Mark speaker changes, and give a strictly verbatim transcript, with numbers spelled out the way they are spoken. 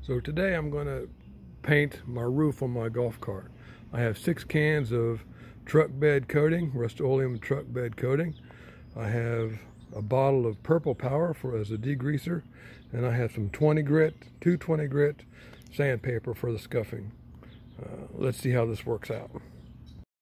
Speaker 1: So today I'm going to paint my roof on my golf cart. I have six cans of truck bed coating, Rust-Oleum truck bed coating. I have a bottle of Purple Power for as a degreaser, and I have some twenty grit, two twenty grit sandpaper for the scuffing. Uh, let's see how this works out.